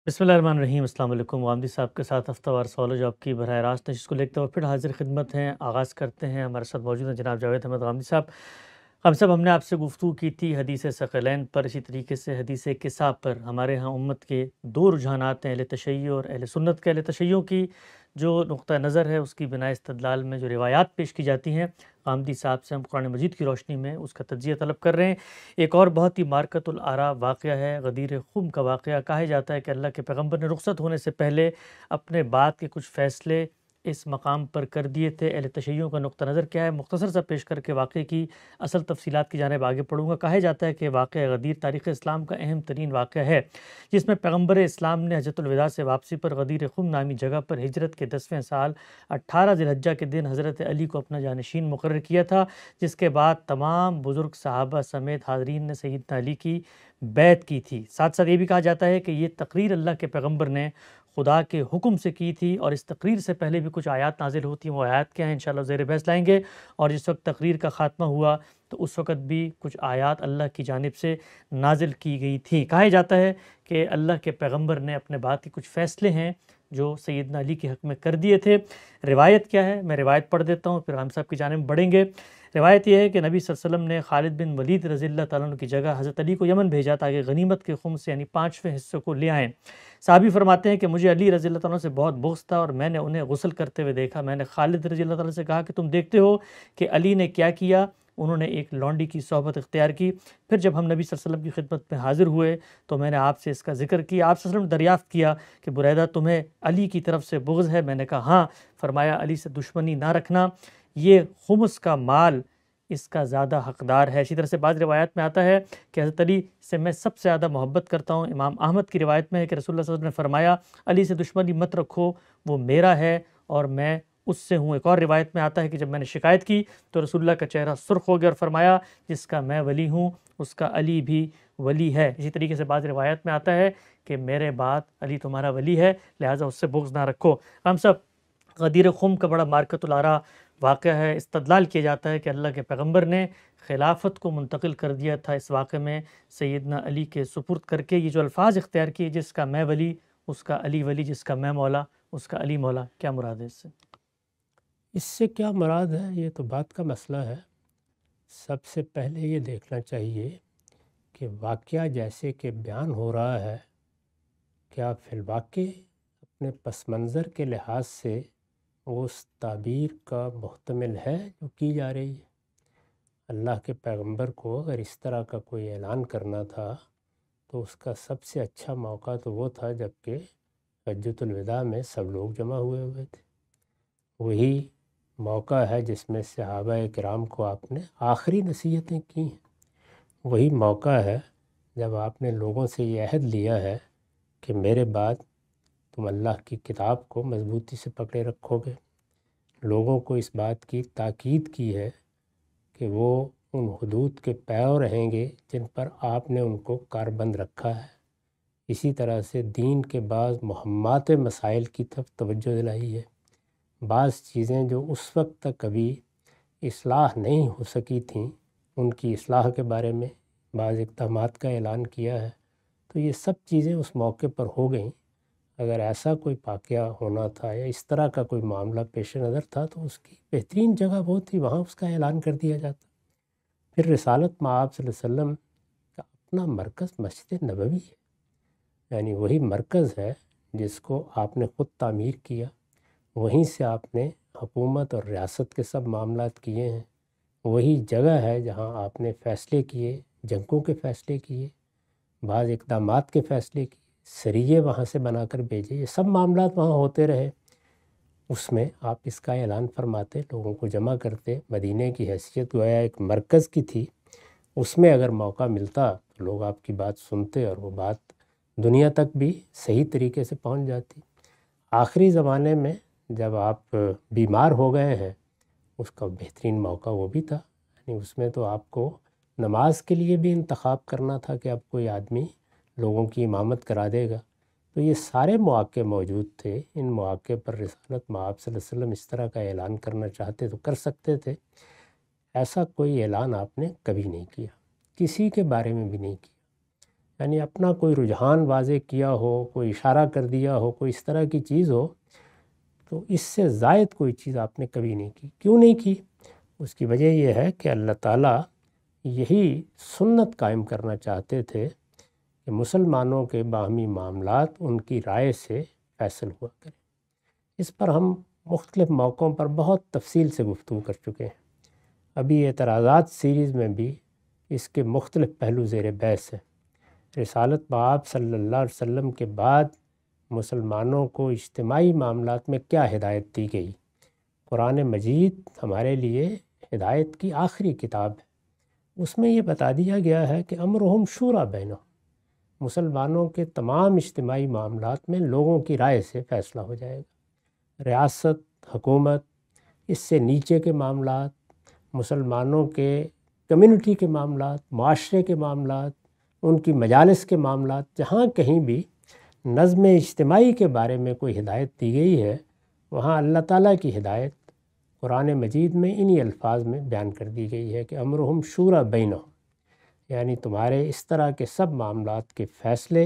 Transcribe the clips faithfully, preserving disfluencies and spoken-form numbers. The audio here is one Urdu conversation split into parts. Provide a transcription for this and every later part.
بسم اللہ الرحمن الرحیم۔ السلام علیکم۔ غامدی صاحب کے ساتھ ہفتہ وار سوال و جواب کی براہ راست نشست کو لیتے ہوئے پھر حاضر خدمت ہیں۔ آغاز کرتے ہیں۔ ہمارے ساتھ موجود ہیں جناب جاوید احمد غامدی صاحب۔ غامدی صاحب، ہم نے آپ سے گفتگو کی تھی حدیث ثقلین پر، اسی طریقے سے حدیث کساء پر۔ ہمارے ہاں امت کے دو رجحانات ہیں، اہل تشیع اور اہل سنت کے۔ اہل تشیع کی جو نقطہ نظر ہے اس کی بنا استدلال میں جو روایات پیش کی جاتی ہیں، غامدی صاحب سے ہم قرآن مجید کی روشنی میں اس کا تجزیہ طلب کر رہے ہیں۔ ایک اور بہت ہی مارکۃ الآراء واقعہ ہے، غدیر خم کا واقعہ۔ کہا جاتا ہے کہ اللہ کے پیغمبر نے رخصت ہونے سے پہلے اپنے بعد کے کچھ فیصلے اس مقام پر کر دیے تھے۔ اہل تشیع کا نقطہ نظر کیا ہے، مختصر سا پیش کر کے واقعے کی اصل تفصیلات کی جانب آگے پڑھوں گا۔ کہا جاتا ہے کہ واقعہ غدیر تاریخ اسلام کا اہم ترین واقعہ ہے، جس میں پیغمبر اسلام نے حجۃ الوداع سے واپسی پر غدیر خم نامی جگہ پر ہجرت کے دسویں سال اٹھارہ ذی الحجہ کے دن حضرت علی کو اپنا جانشین مقرر کیا تھا، جس کے بعد تمام بزرگ صحابہ سمیت حاضرین نے سیدنا علی کی بیعت کی تھی۔ ساتھ ساتھ یہ بھی کہا جاتا ہے کہ یہ تقریر اللہ کے پیغمبر نے خدا کے حکم سے کی تھی، اور اس تقریر سے پہلے بھی کچھ آیات نازل ہوتی ہیں۔ وہ آیات کیا ہیں انشاءاللہ زیر بحث لائیں گے۔ اور جس وقت تقریر کا خاتمہ ہوا تو اس وقت بھی کچھ آیات اللہ کی جانب سے نازل کی گئی تھیں۔ کہا جاتا ہے کہ اللہ کے پیغمبر نے اپنے بعد کے کچھ فیصلے ہیں جو سیدنا علی کے حق میں کر دیے تھے۔ روایت کیا ہے، میں روایت پڑھ دیتا ہوں، پھر ہم صاحب کی جانب بڑھیں گے۔ روایت یہ ہے کہ نبی صلی اللہ علیہ وسلم نے خالد بن ولید رضی اللہ تعالیٰ عنہ کی جگہ حضرت علی کو یمن بھیجا تاکہ غنیمت کے خمس یعنی پانچویں حصے کو لے آئیں۔ صحابی فرماتے ہیں کہ مجھے علی رضی اللہ تعالیٰ عنہ سے بہت بغض تھا، اور میں نے انہیں غسل کرتے ہوئے دیکھا۔ میں نے خالد رضی اللہ تعالیٰ سے کہا کہ تم دیکھتے ہو کہ علی نے کیا کیا؟ انہوں نے ایک لونڈی کی صحبت اختیار کی۔ پھر جب ہم نبی صلی اللہ علیہ وسلم کی خدمت میں حاضر ہوئے تو میں نے آپ سے اس کا ذکر کیا۔ آپ صلی اللہ علیہ وسلم نے دریافت کیا کہ بریدہ تمہیں علی کی طرف سے بغض ہے؟ میں نے کہا ہاں۔ فرمایا علی سے دشمنی نہ رکھنا، یہ خمس کا مال اس کا زیادہ حقدار ہے۔ اسی طرح سے بعض روایات میں آتا ہے کہ حضرت علی سے میں سب سے زیادہ محبت کرتا ہوں۔ امام احمد کی روایت میں ہے کہ رسول اللہ صلی اللہ علیہ وسلم نے فرمایا علی سے دشمنی مت رکھو، وہ میرا ہے اور میں اس سے ہوں۔ ایک اور روایت میں آتا ہے کہ جب میں نے شکایت کی تو رسول اللہ کا چہرہ سرخ ہو گیا اور فرمایا جس کا میں ولی ہوں اس کا علی بھی ولی ہے۔ اسی طریقے سے بعض روایت میں آتا ہے کہ میرے بعد علی تمہارا ولی ہے، لہٰذا اس سے بغض نہ رکھو۔ ہم سب غدیر خم کا بڑا مارکۃ الآراء واقعہ ہے۔ استدلال کیا جاتا ہے کہ اللہ کے پیغمبر نے خلافت کو منتقل کر دیا تھا اس واقعے میں سیدنا علی کے سپرد کر کے۔ یہ جو الفاظ اختیار کیے، جس کا میں ولی اس کا علی ولی، جس کا میں مولا اس کا علی مولا، کیا مراد ہے اس سے؟ اس سے کیا مراد ہے یہ تو بات کا مسئلہ ہے۔ سب سے پہلے یہ دیکھنا چاہیے کہ واقعہ جیسے کہ بیان ہو رہا ہے، کیا فی الواقع اپنے پس منظر کے لحاظ سے وہ اس تعبیر کا محتمل ہے جو کی جا رہی ہے؟ اللہ کے پیغمبر کو اگر اس طرح کا کوئی اعلان کرنا تھا تو اس کا سب سے اچھا موقع تو وہ تھا جب کہ حجۃ الوداع میں سب لوگ جمع ہوئے ہوئے تھے۔ وہی موقع ہے جس میں صحابہ کرام کو آپ نے آخری نصیحتیں کی ہیں۔ وہی موقع ہے جب آپ نے لوگوں سے یہ عہد لیا ہے کہ میرے بعد تم اللہ کی کتاب کو مضبوطی سے پکڑے رکھو گے۔ لوگوں کو اس بات کی تاکید کی ہے کہ وہ ان حدود کے پیرو رہیں گے جن پر آپ نے ان کو کاربند رکھا ہے۔ اسی طرح سے دین کے بعض مہمات مسائل کی طرف توجہ دلائی ہے۔ بعض چیزیں جو اس وقت تک کبھی اصلاح نہیں ہو سکی تھیں، ان کی اصلاح کے بارے میں بعض اقدامات کا اعلان کیا ہے۔ تو یہ سب چیزیں اس موقع پر ہو گئیں۔ اگر ایسا کوئی واقعہ ہونا تھا یا اس طرح کا کوئی معاملہ پیش نظر تھا تو اس کی بہترین جگہ وہ تھی، وہاں اس کا اعلان کر دیا جاتا۔ پھر رسالت مآب صلی اللہ علیہ وسلم کا اپنا مرکز مسجد نبوی ہے، یعنی وہی مرکز ہے جس کو آپ نے خود تعمیر کیا، وہیں سے آپ نے حکومت اور ریاست کے سب معاملات کیے ہیں۔ وہی جگہ ہے جہاں آپ نے فیصلے کیے، جنگوں کے فیصلے کیے، بعض اقدامات کے فیصلے کیے، سریے وہاں سے بنا کر بھیجے، یہ سب معاملات وہاں ہوتے رہے۔ اس میں آپ اس کا اعلان فرماتے، لوگوں کو جمع کرتے۔ مدینہ کی حیثیت گویا ایک مرکز کی تھی، اس میں اگر موقع ملتا تو لوگ آپ کی بات سنتے اور وہ بات دنیا تک بھی صحیح طریقے سے پہنچ جاتی۔ آخری زمانے میں جب آپ بیمار ہو گئے ہیں، اس کا بہترین موقع وہ بھی تھا، یعنی اس میں تو آپ کو نماز کے لیے بھی انتخاب کرنا تھا کہ اب کوئی آدمی لوگوں کی امامت کرا دے گا۔ تو یہ سارے مواقع موجود تھے۔ ان مواقع پر رسالت مآب صلی اللہ علیہ وسلم اس طرح کا اعلان کرنا چاہتے تو کر سکتے تھے۔ ایسا کوئی اعلان آپ نے کبھی نہیں کیا، کسی کے بارے میں بھی نہیں کیا۔ یعنی اپنا کوئی رجحان واضح کیا ہو، کوئی اشارہ کر دیا ہو، کوئی اس طرح کی چیز ہو، تو اس سے زائد کوئی چیز آپ نے کبھی نہیں کی۔ کیوں نہیں کی؟ اس کی وجہ یہ ہے کہ اللہ تعالیٰ یہی سنت قائم کرنا چاہتے تھے کہ مسلمانوں کے باہمی معاملات ان کی رائے سے فیصل ہوا کریں۔ اس پر ہم مختلف موقعوں پر بہت تفصیل سے گفتگو کر چکے ہیں۔ ابھی اعتراضات سیریز میں بھی اس کے مختلف پہلو زیر بحث ہیں۔ رسالت مآب صلی اللہ علیہ وسلم کے بعد مسلمانوں کو اجتماعی معاملات میں کیا ہدایت دی گئی؟ قرآن مجید ہمارے لیے ہدایت کی آخری کتاب ہے۔ اس میں یہ بتا دیا گیا ہے کہ امرہم شورا بینہم، مسلمانوں کے تمام اجتماعی معاملات میں لوگوں کی رائے سے فیصلہ ہو جائے گا۔ ریاست، حکومت، اس سے نیچے کے معاملات، مسلمانوں کے کمیونٹی کے معاملات، معاشرے کے معاملات، ان کی مجالس کے معاملات، جہاں کہیں بھی نظم اجتماعی کے بارے میں کوئی ہدایت دی گئی ہے، وہاں اللہ تعالیٰ کی ہدایت قرآن مجید میں انہی الفاظ میں بیان کر دی گئی ہے کہ امرہم شورا بینہم، یعنی تمہارے اس طرح کے سب معاملات کے فیصلے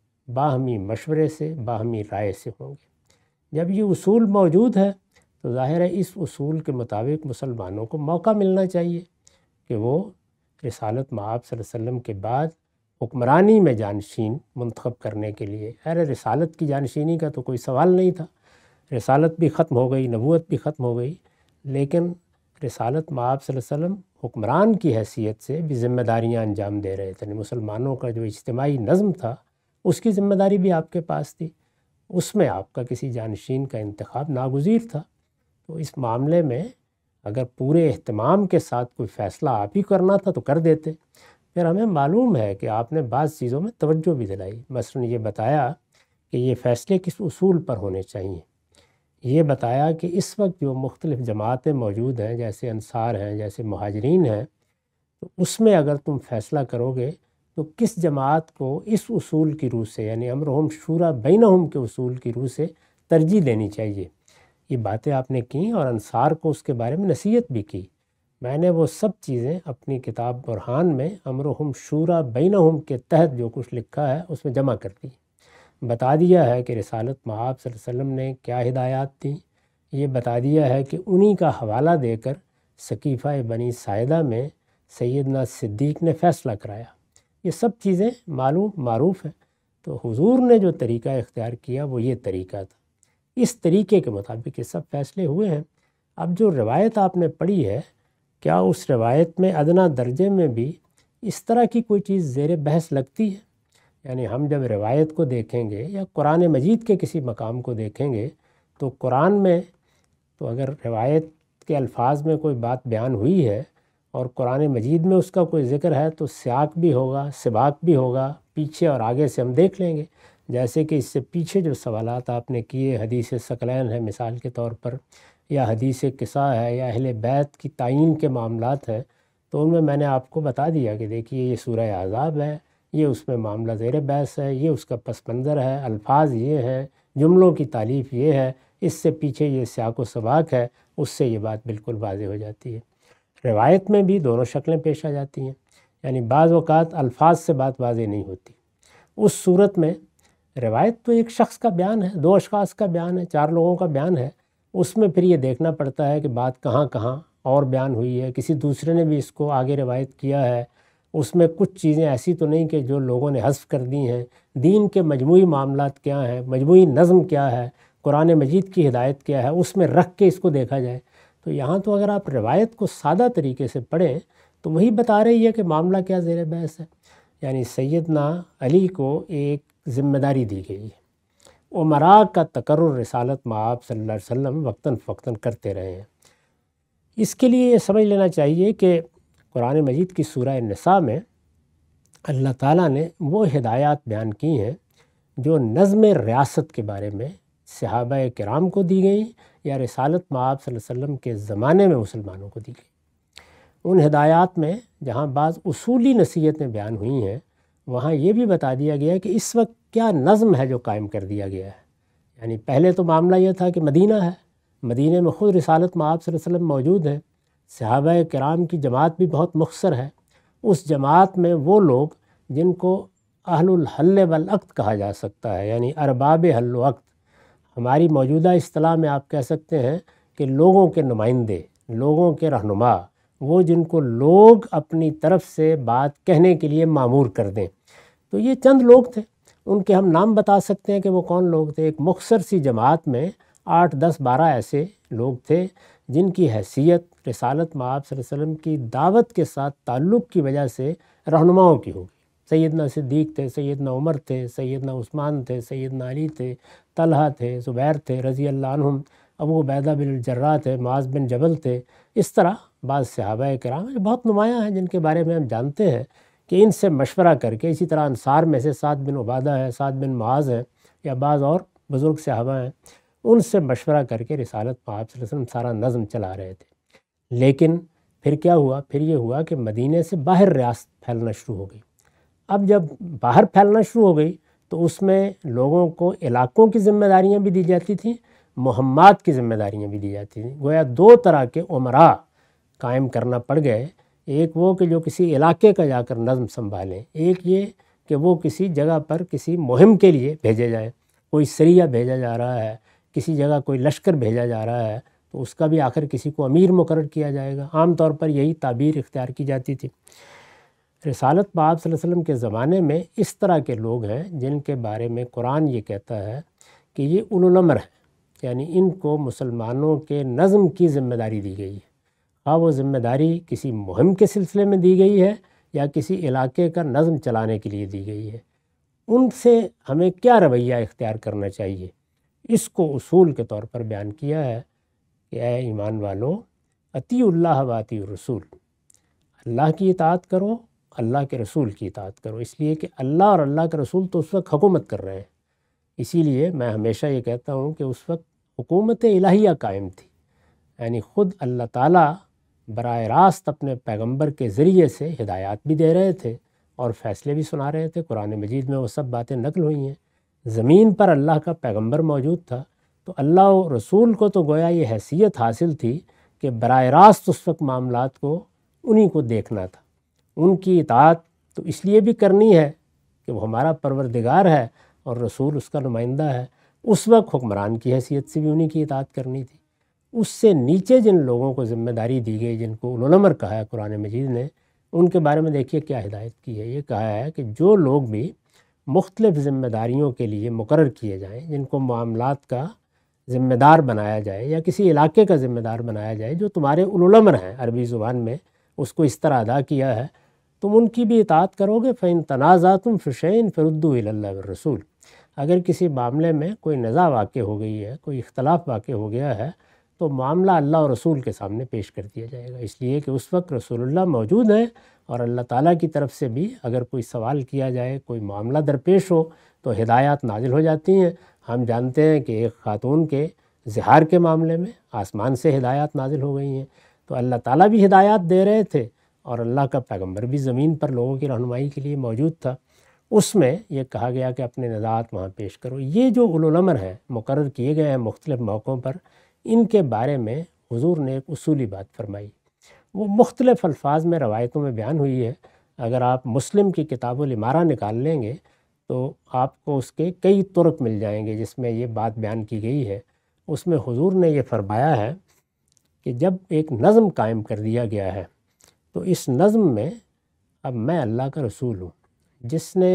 باہمی مشورے سے، باہمی رائے سے ہوں گے۔ جب یہ اصول موجود ہے تو ظاہر ہے اس اصول کے مطابق مسلمانوں کو موقع ملنا چاہیے کہ وہ رسالت مآب صلی اللہ علیہ وسلم کے بعد حکمرانی میں جانشین منتخب کرنے کے لیے، خیر رسالت کی جانشینی کا تو کوئی سوال نہیں تھا، رسالت بھی ختم ہو گئی، نبوت بھی ختم ہو گئی، لیکن رسالت مآب صلی اللہ علیہ وسلم حکمران کی حیثیت سے بھی ذمہ داریاں انجام دے رہے تھے۔ مسلمانوں کا جو اجتماعی نظم تھا اس کی ذمہ داری بھی آپ کے پاس تھی، اس میں آپ کا کسی جانشین کا انتخاب ناگزیر تھا۔ تو اس معاملے میں اگر پورے اہتمام کے ساتھ کوئی فیصلہ آپ ہی کرنا تھا تو کر دیتے۔ پھر ہمیں معلوم ہے کہ آپ نے بعض چیزوں میں توجہ بھی دلائی، مثلا یہ بتایا کہ یہ فیصلے کس اصول پر ہونے چاہیے، یہ بتایا کہ اس وقت جو مختلف جماعتیں موجود ہیں، جیسے انصار ہیں، جیسے مہاجرین ہیں، تو اس میں اگر تم فیصلہ کرو گے تو کس جماعت کو اس اصول کی روح سے، یعنی امرہم شورا بینہم کے اصول کی روح سے ترجیح دینی چاہیے۔ یہ باتیں آپ نے کی اور انصار کو اس کے بارے میں نصیحت بھی کی۔ میں نے وہ سب چیزیں اپنی کتاب برہان میں امرہم شورا بینہم کے تحت جو کچھ لکھا ہے اس میں جمع کر دی، بتا دیا ہے کہ رسالت مآب صلی اللہ علیہ وسلم نے کیا ہدایات تھیں، یہ بتا دیا ہے کہ انہی کا حوالہ دے کر سقیفہ بنی ساعدہ میں سیدنا صدیق نے فیصلہ کرایا۔ یہ سب چیزیں معلوم معروف ہیں۔ تو حضور نے جو طریقہ اختیار کیا وہ یہ طریقہ تھا، اس طریقے کے مطابق یہ سب فیصلے ہوئے ہیں۔ اب جو روایت آپ نے پڑھی ہے، کیا اس روایت میں ادنیٰ درجے میں بھی اس طرح کی کوئی چیز زیر بحث لگتی ہے؟ یعنی ہم جب روایت کو دیکھیں گے یا قرآن مجید کے کسی مقام کو دیکھیں گے تو قرآن میں تو اگر روایت کے الفاظ میں کوئی بات بیان ہوئی ہے اور قرآن مجید میں اس کا کوئی ذکر ہے تو سیاق بھی ہوگا، سباق بھی ہوگا، پیچھے اور آگے سے ہم دیکھ لیں گے۔ جیسے کہ اس سے پیچھے جو سوالات آپ نے کیے، حدیث ثقلین ہے مثال کے طور پر، یا حدیث قصہ ہے، یا اہل بیت کی تعین کے معاملات ہیں، تو ان میں میں نے آپ کو بتا دیا کہ دیکھیے یہ سورہ احزاب ہے، یہ اس میں معاملہ زیر بحث ہے، یہ اس کا پس منظر ہے، الفاظ یہ ہیں، جملوں کی تالیف یہ ہے، اس سے پیچھے یہ سیاق و سباق ہے، اس سے یہ بات بالکل واضح ہو جاتی ہے۔ روایت میں بھی دونوں شکلیں پیش آ جاتی ہیں، یعنی بعض اوقات الفاظ سے بات واضح نہیں ہوتی۔ اس صورت میں روایت تو ایک شخص کا بیان ہے، دو اشخاص کا بیان ہے، چار لوگوں کا بیان ہے، اس میں پھر یہ دیکھنا پڑتا ہے کہ بات کہاں کہاں اور بیان ہوئی ہے، کسی دوسرے نے بھی اس کو آگے روایت کیا ہے، اس میں کچھ چیزیں ایسی تو نہیں کہ جو لوگوں نے حذف کر دی ہیں، دین کے مجموعی معاملات کیا ہیں، مجموعی نظم کیا ہے، قرآن مجید کی ہدایت کیا ہے، اس میں رکھ کے اس کو دیکھا جائے۔ تو یہاں تو اگر آپ روایت کو سادہ طریقے سے پڑھیں تو وہی بتا رہی ہے کہ معاملہ کیا زیر بحث ہے۔ یعنی سیدنا علی کو ایک ذمہ داری دی گئی ہے، امراء کا تقرر رسالت مآب صلی اللہ علیہ وسلم وقتاً فوقتاً کرتے رہے ہیں۔ اس کے لیے یہ سمجھ لینا چاہیے کہ قرآن مجید کی سورہ نساء میں اللہ تعالیٰ نے وہ ہدایات بیان کی ہیں جو نظم ریاست کے بارے میں صحابہ کرام کو دی گئی یا رسالت مآب صلی اللہ علیہ وسلم کے زمانے میں مسلمانوں کو دی گئی۔ ان ہدایات میں جہاں بعض اصولی نصیحتیں بیان ہوئی ہیں، وہاں یہ بھی بتا دیا گیا کہ اس وقت کیا نظم ہے جو قائم کر دیا گیا ہے۔ یعنی پہلے تو معاملہ یہ تھا کہ مدینہ ہے، مدینہ میں خود رسالت مآب صلی اللہ علیہ وسلم موجود ہے، صحابہ کرام کی جماعت بھی بہت مختصر ہے، اس جماعت میں وہ لوگ جن کو اہل الحل والعقد کہا جا سکتا ہے، یعنی ارباب حل و عقد۔ ہماری موجودہ اصطلاح میں آپ کہہ سکتے ہیں کہ لوگوں کے نمائندے، لوگوں کے رہنما، وہ جن کو لوگ اپنی طرف سے بات کہنے کے لیے مامور کر دیں۔ تو یہ چند لوگ تھے، ان کے ہم نام بتا سکتے ہیں کہ وہ کون لوگ تھے۔ ایک مختصر سی جماعت میں آٹھ دس بارہ ایسے لوگ تھے جن کی حیثیت رسالت مآب صلی اللہ علیہ وسلم کی دعوت کے ساتھ تعلق کی وجہ سے رہنماؤں کی ہوگی۔ سیدنا صدیق تھے، سیدنا عمر تھے، سیدنا عثمان تھے، سیدنا علی تھے، طلحہ تھے، زبیر تھے رضی اللہ عنہم، ابو عبیدہ بن الجراح تھے، معاذ بن جبل تھے۔ اس طرح بعض صحابہ کرام جو بہت نمایاں ہیں، جن کے بارے میں ہم جانتے ہیں کہ ان سے مشورہ کر کے، اسی طرح انصار میں سے سعد بن عبادہ ہے، سعد بن معاذ ہے، یا بعض اور بزرگ صحابہ ہیں، ان سے مشورہ کر کے رسالت مآب صلی اللہ علیہ وسلم سارا نظم چلا رہے تھے۔ لیکن پھر کیا ہوا؟ پھر یہ ہوا کہ مدینے سے باہر ریاست پھیلنا شروع ہو گئی۔ اب جب باہر پھیلنا شروع ہو گئی تو اس میں لوگوں کو علاقوں کی ذمہ داریاں بھی دی جاتی تھیں، مہمات کی ذمہ داریاں بھی دی جاتی تھیں۔ گویا دو طرح کے عمراء قائم کرنا پڑ گئے، ایک وہ کہ جو کسی علاقے کا جا کر نظم سنبھالیں، ایک یہ کہ وہ کسی جگہ پر کسی مہم کے لیے بھیجے جائیں۔ کوئی سریہ بھیجا جا رہا ہے، کسی جگہ کوئی لشکر بھیجا جا رہا ہے، تو اس کا بھی آخر کسی کو امیر مقرر کیا جائے گا۔ عام طور پر یہی تعبیر اختیار کی جاتی تھی۔ رسالت مآب صلی اللہ علیہ وسلم کے زمانے میں اس طرح کے لوگ ہیں جن کے بارے میں قرآن یہ کہتا ہے کہ یہ اولو الامر ہیں، یعنی ان کو مسلمانوں کے نظم کی ذمہ داری دی گئی ہے۔ خواہ وہ ذمہ داری کسی مہم کے سلسلے میں دی گئی ہے یا کسی علاقے کا نظم چلانے کے لیے دی گئی ہے، ان سے ہمیں کیا رویہ اختیار کرنا چاہیے، اس کو اصول کے طور پر بیان کیا ہے کہ اے ایمان والو، اطیعوا اللہ و اطیعوا الرسول، اللہ کی اطاعت کرو، اللہ کے رسول کی اطاعت کرو، اس لیے کہ اللہ اور اللہ کے رسول تو اس وقت حکومت کر رہے ہیں۔ اسی لیے میں ہمیشہ یہ کہتا ہوں کہ اس وقت حکومت الہیہ قائم تھی، یعنی خود اللہ تعالیٰ براہ راست اپنے پیغمبر کے ذریعے سے ہدایات بھی دے رہے تھے اور فیصلے بھی سنا رہے تھے۔ قرآن مجید میں وہ سب باتیں نقل ہوئی ہیں۔ زمین پر اللہ کا پیغمبر موجود تھا، تو اللہ و رسول کو تو گویا یہ حیثیت حاصل تھی کہ براہ راست اس وقت معاملات کو انہی کو دیکھنا تھا۔ ان کی اطاعت تو اس لیے بھی کرنی ہے کہ وہ ہمارا پروردگار ہے اور رسول اس کا نمائندہ ہے۔ اس وقت حکمران کی حیثیت سے بھی انہی کی اطاعت کرنی تھی۔ اس سے نیچے جن لوگوں کو ذمہ داری دی گئی، جن کو اولو الامر کہا ہے قرآن مجید نے، ان کے بارے میں دیکھیے کیا ہدایت کی ہے۔ یہ کہا ہے کہ جو لوگ بھی مختلف ذمہ داریوں کے لیے مقرر کیے جائیں، جن کو معاملات کا ذمہ دار بنایا جائے یا کسی علاقے کا ذمہ دار بنایا جائے، جو تمہارے اولو الامر ہیں، عربی زبان میں اس کو اس طرح ادا کیا ہے، تم ان کی بھی اطاعت کرو گے۔ فَإِن تَنَازَعْتُمْ فِي شَيْءٍ فَرُدُّوهُ إِلَى اللَّهِ وَالرَّسُولِ، اگر کسی معاملے میں کوئی نزاع واقع ہو گئی ہے، کوئی اختلاف واقع ہو گیا ہے، تو معاملہ اللہ اور رسول کے سامنے پیش کر دیا جائے گا، اس لیے کہ اس وقت رسول اللہ موجود ہیں، اور اللہ تعالیٰ کی طرف سے بھی اگر کوئی سوال کیا جائے، کوئی معاملہ درپیش ہو تو ہدایات نازل ہو جاتی ہیں۔ ہم جانتے ہیں کہ ایک خاتون کے زہار کے معاملے میں آسمان سے ہدایات نازل ہو گئی ہیں، تو اللہ تعالیٰ بھی ہدایات دے رہے تھے اور اللہ کا پیغمبر بھی زمین پر لوگوں کی رہنمائی کے لیے موجود تھا۔ اس میں یہ کہا گیا کہ اپنے نزاعات وہاں پیش کرو۔ یہ جو اولو الامر ہیں مقرر کیے گئے ہیں مختلف موقعوں پر، ان کے بارے میں حضور نے ایک اصولی بات فرمائی، وہ مختلف الفاظ میں روایتوں میں بیان ہوئی ہے۔ اگر آپ مسلم کی کتاب الامارہ نکال لیں گے تو آپ کو اس کے کئی طرق مل جائیں گے جس میں یہ بات بیان کی گئی ہے۔ اس میں حضور نے یہ فرمایا ہے کہ جب ایک نظم قائم کر دیا گیا ہے تو اس نظم میں اب میں اللہ کا رسول ہوں، جس نے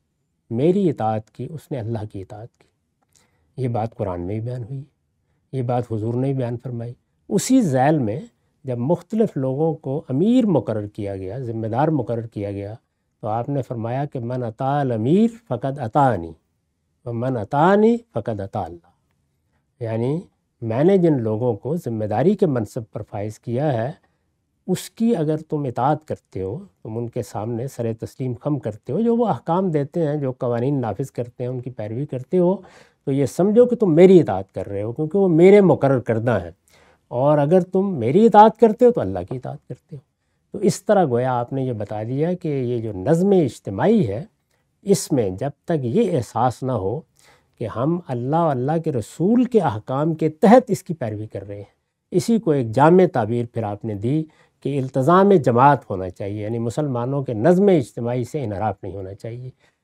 میری اطاعت کی اس نے اللہ کی اطاعت کی۔ یہ بات قرآن میں بھی بیان ہوئی، یہ بات حضور نے بھی بیان فرمائی۔ اسی ذیل میں جب مختلف لوگوں کو امیر مقرر کیا گیا، ذمہ دار مقرر کیا گیا، تو آپ نے فرمایا کہ من اطاع الامیر فقد اطاعنی ومن اطاعنی فقد اطاع اللہ، یعنی میں نے جن لوگوں کو ذمہ داری کے منصب پر فائز کیا ہے، اس کی اگر تم اطاعت کرتے ہو، تم ان کے سامنے سر تسلیم خم کرتے ہو، جو وہ احکام دیتے ہیں، جو قوانین نافذ کرتے ہیں، ان کی پیروی کرتے ہو، تو یہ سمجھو کہ تم میری اطاعت کر رہے ہو، کیونکہ وہ میرے مقرر کردہ ہیں، اور اگر تم میری اطاعت کرتے ہو تو اللہ کی اطاعت کرتے ہو۔ تو اس طرح گویا آپ نے یہ بتا دیا کہ یہ جو نظم اجتماعی ہے، اس میں جب تک یہ احساس نہ ہو کہ ہم اللہ اور اللہ کے رسول کے احکام کے تحت اس کی پیروی کر رہے ہیں، اسی کو ایک جامع تعبیر پھر آپ نے دی کہ التزام جماعت ہونا چاہیے، یعنی مسلمانوں کے نظم اجتماعی سے انحراف نہیں ہونا چاہیے۔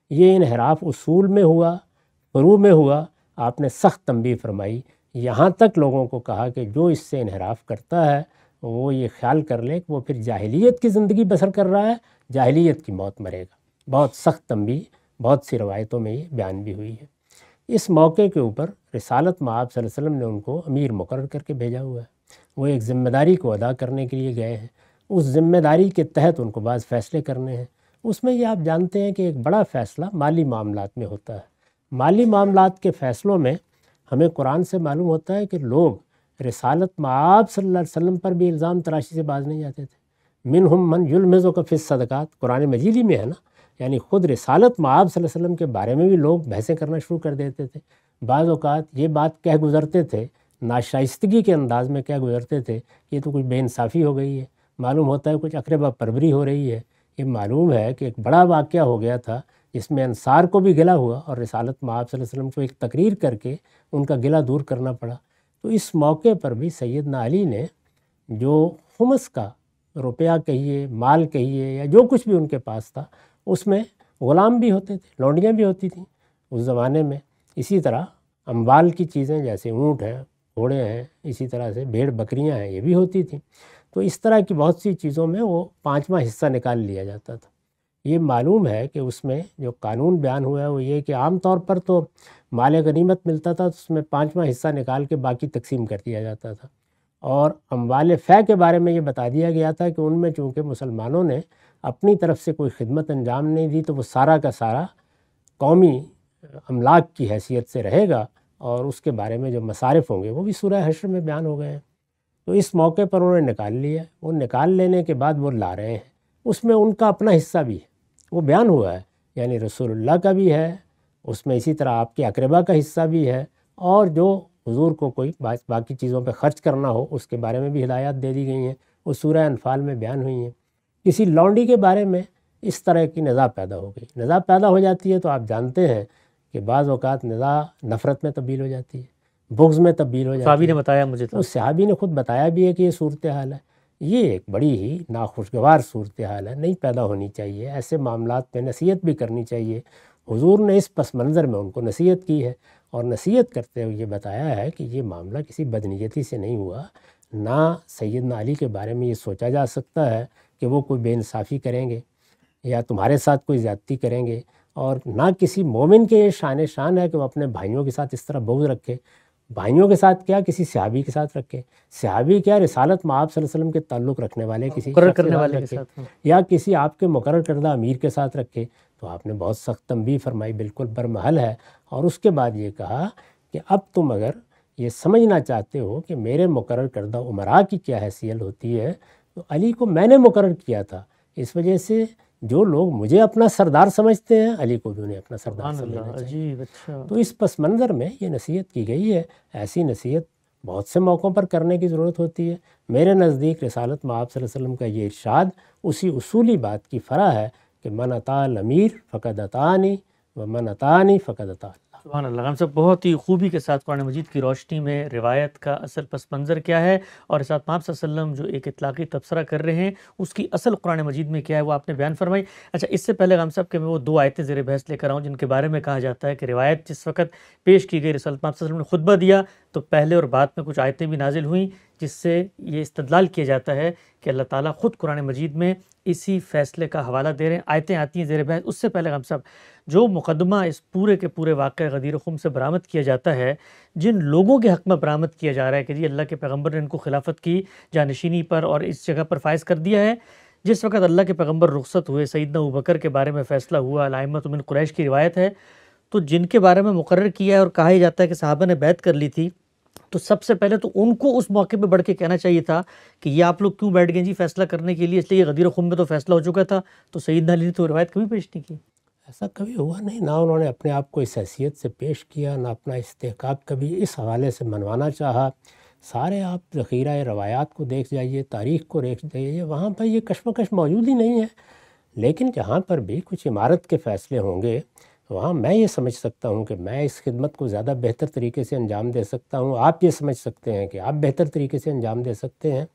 یہ انحراف اصول میں ہوا، فروع میں ہوا، آپ نے سخت تنبیہ فرمائی، یہاں تک لوگوں کو کہا کہ جو اس سے انحراف کرتا ہے وہ یہ خیال کر لے کہ وہ پھر جاہلیت کی زندگی بسر کر رہا ہے، جاہلیت کی موت مرے گا۔ بہت سخت تنبیہ بہت سی روایتوں میں یہ بیان بھی ہوئی ہے۔ اس موقع کے اوپر رسالت مآب صلی اللہ علیہ وسلم نے ان کو امیر مقرر کر کے بھیجا ہوا ہے، وہ ایک ذمہ داری کو ادا کرنے کے لیے گئے ہیں، اس ذمہ داری کے تحت ان کو بعض فیصلے کرنے ہیں۔ اس میں یہ آپ جانتے ہیں کہ ایک بڑا فیصلہ مالی معاملات میں ہوتا ہے۔ مالی معاملات کے فیصلوں میں ہمیں قرآن سے معلوم ہوتا ہے کہ لوگ رسالت مآب صلی اللہ علیہ وسلم پر بھی الزام تراشی سے باز نہیں جاتے تھے۔ منہم من یلمزک فی الصدقات، قرآن مجید ہی میں ہے نا، یعنی خود رسالت مآب صلی اللہ علیہ وسلم کے بارے میں بھی لوگ بحثیں کرنا شروع کر دیتے تھے۔ بعض اوقات یہ بات کہہ گزرتے تھے، ناشائستگی کے انداز میں کہہ گزرتے تھے کہ یہ تو کچھ بے انصافی ہو گئی ہے، معلوم ہوتا ہے کچھ اقربا پروری ہو رہی ہے۔ یہ معلوم ہے کہ ایک بڑا واقعہ ہو گیا تھا جس میں انصار کو بھی گلہ ہوا اور رسالت مآب صلی اللہ علیہ وسلم کو ایک تقریر کر کے ان کا گلہ دور کرنا پڑا۔ تو اس موقع پر بھی سیدنا علی نے جو خمس کا روپیہ کہیے، مال کہیے، یا جو کچھ بھی ان کے پاس تھا، اس میں غلام بھی ہوتے تھے، لونڈیاں بھی ہوتی تھیں اس زمانے میں، اسی طرح اموال کی چیزیں جیسے اونٹ ہیں، گھوڑے ہیں، اسی طرح سے بھیڑ بکریاں ہیں، یہ بھی ہوتی تھیں۔ تو اس طرح کی بہت سی چیزوں میں وہ پانچواں حصہ نکال لیا جاتا تھا۔ یہ معلوم ہے کہ اس میں جو قانون بیان ہوا ہے وہ یہ کہ عام طور پر تو مال غنیمت ملتا تھا تو اس میں پانچواں حصہ نکال کے باقی تقسیم کر دیا جاتا تھا، اور اموال فے کے بارے میں یہ بتا دیا گیا تھا کہ ان میں چونکہ مسلمانوں نے اپنی طرف سے کوئی خدمت انجام نہیں دی تو وہ سارا کا سارا قومی املاک کی حیثیت سے رہے گا، اور اس کے بارے میں جو مصارف ہوں گے وہ بھی سورہ حشر میں بیان ہو گئے ہیں۔ تو اس موقع پر انہوں نے نکال لیا، وہ نکال لینے کے بعد وہ لا رہے ہیں، اس میں ان کا اپنا حصہ بھی ہے، وہ بیان ہوا ہے، یعنی رسول اللہ کا بھی ہے، اس میں اسی طرح آپ کے اقربا کا حصہ بھی ہے، اور جو حضور کو کوئی باقی چیزوں پہ خرچ کرنا ہو اس کے بارے میں بھی ہدایات دے دی گئی ہیں، وہ سورہ انفال میں بیان ہوئی ہیں۔ کسی لونڈی کے بارے میں اس طرح کی نزاع پیدا ہو گئی، نزاع پیدا ہو جاتی ہے تو آپ جانتے ہیں کہ بعض اوقات نزاع نفرت میں تبدیل ہو جاتی ہے، بغض میں تبدیل ہو جاتی ہے۔ صحابی نے بتایا مجھے تو اس صحابی نے خود بتایا بھی ہے کہ یہ صورتحال ہے، یہ ایک بڑی ہی ناخوشگوار صورتحال ہے، نہیں پیدا ہونی چاہیے، ایسے معاملات پہ نصیحت بھی کرنی چاہیے۔ حضور نے اس پس منظر میں ان کو نصیحت کی ہے، اور نصیحت کرتے ہوئے یہ بتایا ہے کہ یہ معاملہ کسی بدنیتی سے نہیں ہوا، نہ سیدنا علی کے بارے میں یہ سوچا جا سکتا ہے کہ وہ کوئی بے انصافی کریں گے یا تمہارے ساتھ کوئی زیادتی کریں گے، اور نہ کسی مومن کے یہ شان شان ہے کہ وہ اپنے بھائیوں کے ساتھ اس طرح بغض رکھے۔ بھائیوں کے ساتھ کیا، کسی صحابی کے ساتھ رکھے، صحابی کیا، رسالت مآب صلی اللہ علیہ وسلم کے تعلق رکھنے والے کسی مقرر شخص کے کرنے ساتھ والے کے رکھے، ساتھ۔ یا کسی آپ کے مقرر کردہ امیر کے ساتھ رکھے۔ تو آپ نے بہت سخت تنبیہ فرمائی، بالکل برمحل ہے، اور اس کے بعد یہ کہا کہ اب تم اگر یہ سمجھنا چاہتے ہو کہ میرے مقرر کردہ امراء کی کیا حیثیت ہوتی ہے، تو علی کو میں نے مقرر کیا تھا، اس وجہ سے جو لوگ مجھے اپنا سردار سمجھتے ہیں علی کو بھی انہیں اپنا سردار سمجھنا چاہیے۔ عجیب، اچھا۔ تو اس پس منظر میں یہ نصیحت کی گئی ہے، ایسی نصیحت بہت سے موقعوں پر کرنے کی ضرورت ہوتی ہے۔ میرے نزدیک رسالت مآب صلی اللہ علیہ وسلم کا یہ ارشاد اسی اصولی بات کی فرع ہے کہ من اطاع الامیر فقد اطاعنی و من اطاعنی فقد اطاع اللہ۔ سبحان اللہ۔ ہم سب بہت ہی خوبی کے ساتھ قرآن مجید کی روشنی میں روایت کا اصل پس منظر کیا ہے، اور رسالت مآب صلی اللہ علیہ وسلم جو ایک اطلاقی تبصرہ کر رہے ہیں اس کی اصل قرآن مجید میں کیا ہے وہ آپ نے بیان فرمائی۔ اچھا، اس سے پہلے ہم سب کہ میں وہ دو آیتیں زیر بحث لے کر آؤں جن کے بارے میں کہا جاتا ہے کہ روایت جس وقت پیش کی گئی، رسالت مآب صلی اللہ علیہ وسلم نے خطبہ دیا تو پہلے اور بعد میں کچھ آیتیں بھی نازل ہوئیں، جس سے یہ استدلال کیا جاتا ہے کہ اللہ تعالیٰ خود قرآن مجید میں اسی فیصلے کا حوالہ دے رہے ہیں، آیتیں آتی ہیں زیر بحث۔ اس سے پہلے ہم سب جو مقدمہ اس پورے کے پورے واقعہ غدیر خم سے برآمد کیا جاتا ہے، جن لوگوں کے حق میں برآمد کیا جا رہا ہے کہ جی اللہ کے پیغمبر نے ان کو خلافت کی جانشینی پر اور اس جگہ پر فائز کر دیا ہے، جس وقت اللہ کے پیغمبر رخصت ہوئے، سیدنا ابوبکر کے بارے میں فیصلہ ہوا، الائمۃ من قریش کی روایت ہے، تو جن کے بارے میں مقرر کیا ہے اور کہا ہی جاتا ہے کہ صحابہ نے بیعت کر لی تھی، تو سب سے پہلے تو ان کو اس موقع پہ بڑھ کے کہنا چاہیے تھا کہ یہ آپ لوگ کیوں بیٹھ گئے جی فیصلہ کرنے کے لیے، اس لیے غدیر خم میں تو فیصلہ ہو چکا تھا، تو سیدنا علی نے تو روایت کبھی پیش نہیں کی۔ ایسا کبھی ہوا نہیں، نہ انہوں نے اپنے آپ کو اس حیثیت سے پیش کیا، نہ اپنا استحقاق کبھی اس حوالے سے منوانا چاہا۔ سارے آپ ذخیرہ روایات کو دیکھ جائیے، تاریخ کو دیکھ جائیے، وہاں پر یہ کشمکش موجود ہی نہیں ہے۔ لیکن جہاں پر بھی کچھ عمارت کے فیصلے ہوں گے وہاں میں یہ سمجھ سکتا ہوں کہ میں اس خدمت کو زیادہ بہتر طریقے سے انجام دے سکتا ہوں، آپ یہ سمجھ سکتے ہیں کہ آپ بہتر طریقے سے انجام دے سکتے ہیں۔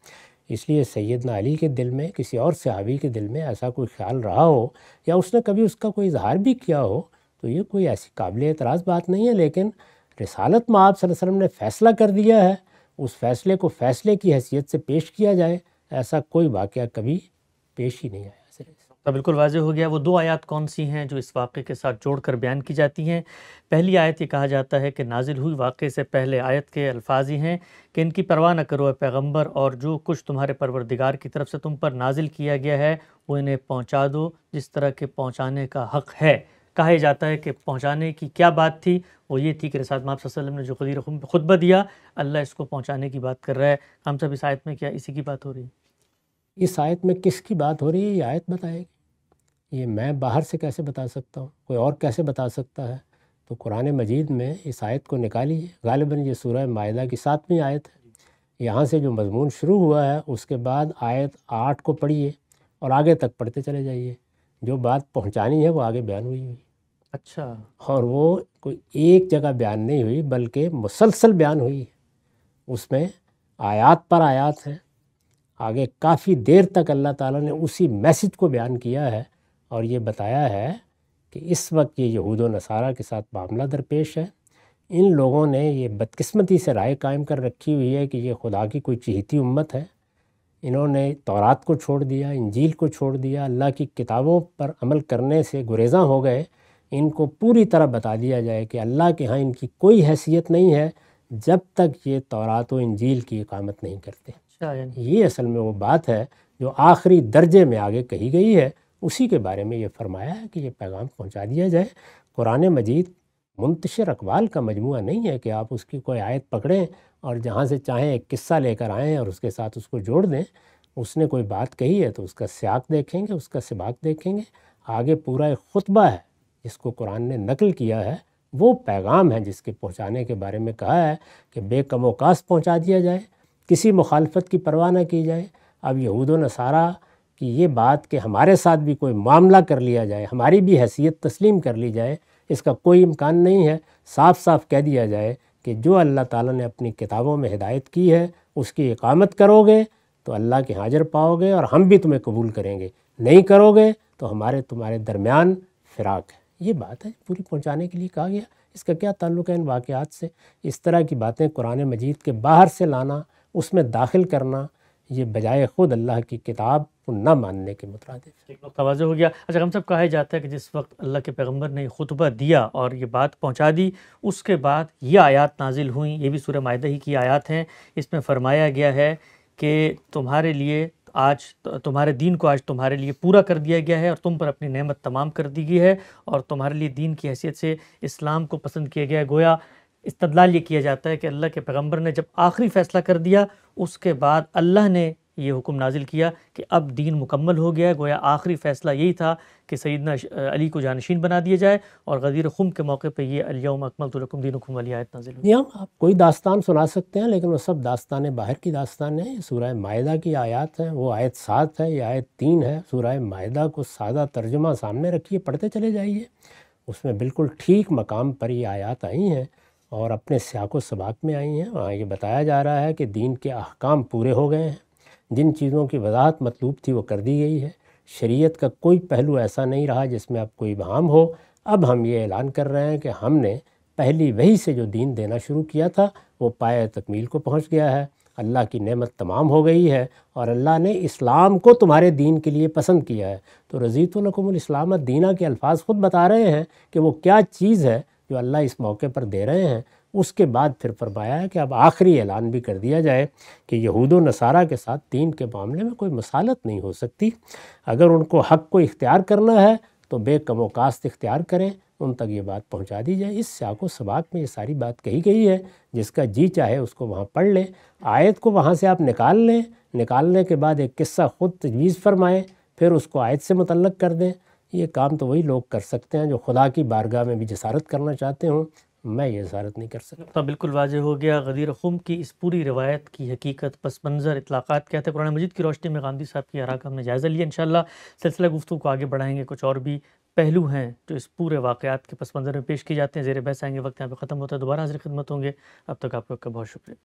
اس لیے سیدنا علی کے دل میں کسی اور صحابی کے دل میں ایسا کوئی خیال رہا ہو یا اس نے کبھی اس کا کوئی اظہار بھی کیا ہو تو یہ کوئی ایسی قابل اعتراض بات نہیں ہے، لیکن رسالت میں آپ صلی اللہ علیہ وسلم نے فیصلہ کر دیا ہے، اس فیصلے کو فیصلے کی حیثیت سے پیش کیا جائے، ایسا کوئی واقعہ کبھی پیش ہی نہیں آیا سر۔ تو بالکل واضح ہو گیا۔ وہ دو آیات کون سی ہیں جو اس واقعے کے ساتھ جوڑ کر بیان کی جاتی ہیں؟ پہلی آیت یہ کہا جاتا ہے کہ نازل ہوئی واقعے سے پہلے آیت کے الفاظ یہ ہیں کہ ان کی پرواہ نہ کرو اے پیغمبر، اور جو کچھ تمہارے پروردگار کی طرف سے تم پر نازل کیا گیا ہے وہ انہیں پہنچا دو جس طرح کے پہنچانے کا حق ہے۔ کہا جاتا ہے کہ پہنچانے کی کیا بات تھی؟ وہ یہ تھی کہ رسالت میں آپ صلی اللہ علیہ وسلم نے جو غدیر خم پہ خطبہ دیا، اللہ اس کو پہنچانے کی بات کر رہا ہے۔ ہم سب اس آیت میں کیا اسی کی بات ہو رہی ہے؟ اس آیت میں کس کی بات ہو رہی ہے یہ آیت بتائے گی، یہ میں باہر سے کیسے بتا سکتا ہوں، کوئی اور کیسے بتا سکتا ہے؟ تو قرآن مجید میں اس آیت کو نکالیے، غالباً یہ سورہ مائدہ کی ساتویں آیت ہے، یہاں سے جو مضمون شروع ہوا ہے اس کے بعد آیت آٹھ کو پڑھیے اور آگے تک پڑھتے چلے جائیے، جو بات پہنچانی ہے وہ آگے بیان ہوئی ہوئی۔ اچھا، اور وہ کوئی ایک جگہ بیان نہیں ہوئی بلکہ مسلسل بیان ہوئی ہے، اس میں آیات پر آیات ہیں، آگے کافی دیر تک اللہ تعالیٰ نے اسی میسج کو بیان کیا ہے اور یہ بتایا ہے کہ اس وقت یہ یہود و نصارہ کے ساتھ معاملہ درپیش ہے۔ ان لوگوں نے یہ بدقسمتی سے رائے قائم کر رکھی ہوئی ہے کہ یہ خدا کی کوئی چہیتی امت ہے، انہوں نے تورات کو چھوڑ دیا، انجیل کو چھوڑ دیا، اللہ کی کتابوں پر عمل کرنے سے گریزاں ہو گئے۔ ان کو پوری طرح بتا دیا جائے کہ اللہ کے ہاں ان کی کوئی حیثیت نہیں ہے جب تک یہ تورات و انجیل کی اقامت نہیں کرتے۔ اچھا، یعنی یہ اصل میں وہ بات ہے جو آخری درجے میں آگے کہی گئی ہے، اسی کے بارے میں یہ فرمایا ہے کہ یہ پیغام پہنچا دیا جائے۔ قرآن مجید منتشر اقوال کا مجموعہ نہیں ہے کہ آپ اس کی کوئی آیت پکڑیں اور جہاں سے چاہیں ایک قصہ لے کر آئیں اور اس کے ساتھ اس کو جوڑ دیں۔ اس نے کوئی بات کہی ہے تو اس کا سیاق دیکھیں گے، اس کا سباق دیکھیں گے، آگے پورا ایک خطبہ ہے جس کو قرآن نے نقل کیا ہے، وہ پیغام ہے جس کے پہنچانے کے بارے میں کہا ہے کہ بے کم و کاس پہنچا دیا جائے، کسی مخالفت کی پرواہ نہ کی جائے۔ اب یہود و نصارہ کی یہ بات کہ ہمارے ساتھ بھی کوئی معاملہ کر لیا جائے، ہماری بھی حیثیت تسلیم کر لی جائے، اس کا کوئی امکان نہیں ہے۔ صاف صاف کہہ دیا جائے کہ جو اللہ تعالیٰ نے اپنی کتابوں میں ہدایت کی ہے اس کی اقامت کرو گے تو اللہ کے حاضر پاؤ گے اور ہم بھی تمہیں قبول کریں گے، نہیں کرو گے تو ہمارے تمہارے درمیان فراق ہے۔ یہ بات ہے پوری پہنچانے کے لیے کہا گیا۔ اس کا کیا تعلق ہے ان واقعات سے؟ اس طرح کی باتیں قرآن مجید کے باہر سے لانا، اس میں داخل کرنا، یہ بجائے خود اللہ کی کتاب کو نہ ماننے کے مترادف ہے۔ ایک نقطہ واضح ہو گیا۔ اچھا، ہم سب کہا جاتا ہے کہ جس وقت اللہ کے پیغمبر نے خطبہ دیا اور یہ بات پہنچا دی، اس کے بعد یہ آیات نازل ہوئیں، یہ بھی سورہ مائدہ ہی کی آیات ہیں۔ اس میں فرمایا گیا ہے کہ تمہارے لیے آج تمہارے دین کو آج تمہارے لیے پورا کر دیا گیا ہے اور تم پر اپنی نعمت تمام کر دی گئی ہے اور تمہارے لیے دین کی حیثیت سے اسلام کو پسند کیا گیا ہے۔ گویا استدلال یہ کیا جاتا ہے کہ اللہ کے پیغمبر نے جب آخری فیصلہ کر دیا اس کے بعد اللہ نے یہ حکم نازل کیا کہ اب دین مکمل ہو گیا ہے۔ گویا آخری فیصلہ یہی تھا کہ سیدنا علی کو جانشین بنا دیا جائے، اور غدیر خم کے موقع پہ یہ الیوم اکملت لکم دینکم والی آیت نازل ہوئی۔ ہم آپ کوئی داستان سنا سکتے ہیں لیکن وہ سب داستانیں باہر کی داستانیں ہیں۔ سورہ مائدہ کی آیات ہیں، وہ آیت سات ہے، یہ آیت تین ہے۔ سورہ مائدہ کو سادہ ترجمہ سامنے رکھیے، پڑھتے چلے جائیے، اس میں بالکل ٹھیک مقام پر یہ آیات آئی ہیں اور اپنے سیاق و سباق میں آئی ہیں۔ وہاں یہ بتایا جا رہا ہے کہ دین کے احکام پورے ہو گئے ہیں، جن چیزوں کی وضاحت مطلوب تھی وہ کر دی گئی ہے، شریعت کا کوئی پہلو ایسا نہیں رہا جس میں اب کوئی ابہام ہو۔ اب ہم یہ اعلان کر رہے ہیں کہ ہم نے پہلی وحی سے جو دین دینا شروع کیا تھا وہ پایہ تکمیل کو پہنچ گیا ہے، اللہ کی نعمت تمام ہو گئی ہے اور اللہ نے اسلام کو تمہارے دین کے لیے پسند کیا ہے۔ تو رضیت لکم الاسلام دینا کے الفاظ خود بتا رہے ہیں کہ وہ کیا چیز ہے جو اللہ اس موقع پر دے رہے ہیں۔ اس کے بعد پھر فرمایا ہے کہ اب آخری اعلان بھی کر دیا جائے کہ یہود و نصارہ کے ساتھ دین کے معاملے میں کوئی مسالت نہیں ہو سکتی۔ اگر ان کو حق کو اختیار کرنا ہے تو بے کم و کاست اختیار کریں، ان تک یہ بات پہنچا دی جائے۔ اس سیاق و سباق میں یہ ساری بات کہی گئی ہے، جس کا جی چاہے اس کو وہاں پڑھ لیں، آیت کو وہاں سے آپ نکال لیں، نکالنے کے بعد ایک قصہ خود تجویز فرمائیں، پھر اس کو آیت سے متعلق کر دیں۔ یہ کام تو وہی لوگ کر سکتے ہیں جو خدا کی بارگاہ میں بھی جسارت کرنا چاہتے ہوں، میں یہ جسارت نہیں کر سکتا۔ تو بالکل واضح ہو گیا غدیر خم کی اس پوری روایت کی حقیقت، پس منظر، اطلاقات کیا تھے۔ قرآن مجید کی روشنی میں غامدی صاحب کی آراء کا ہم نے جائزہ لیا۔ انشاءاللہ سلسلہ گفتگو کو آگے بڑھائیں گے، کچھ اور بھی پہلو ہیں جو اس پورے واقعات کے پس منظر میں پیش کی جاتے ہیں، زیر بحث آئیں گے۔ وقت یہاں پہ ختم ہوتا ہے، دوبارہ حاضر خدمت ہوں گے، اب تک آپ لوگ کا بہت شکریہ۔